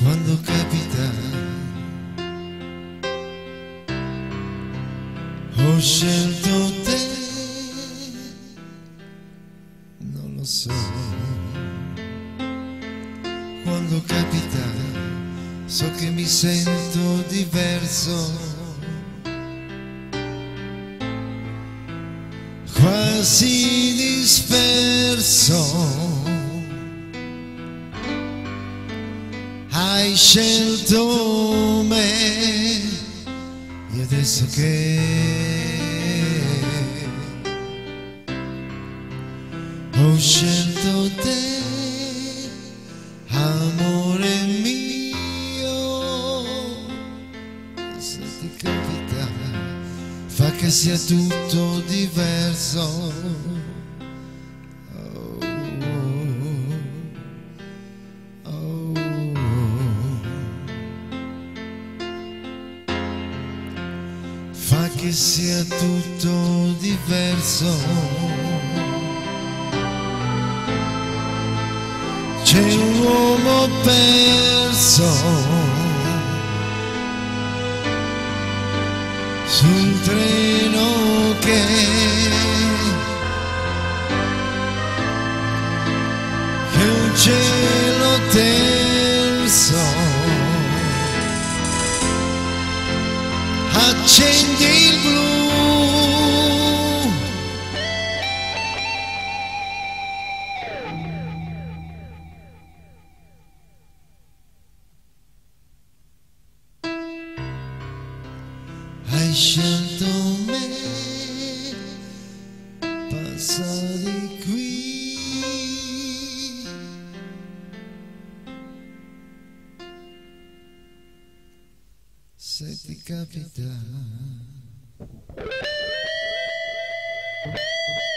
quando capita. Ho scelto te, non lo so, quando capita, so che mi sento diverso, quasi disperso. Hai scelto me, e adesso che ho scelto te, amore mio, se ti capita, fa che sia tutto diverso. Fa che sia tutto diverso. C'è un uomo perso sul treno che un cielo terzo. Accendi il blu, hai scelto me, passa di qui. Se ti capita.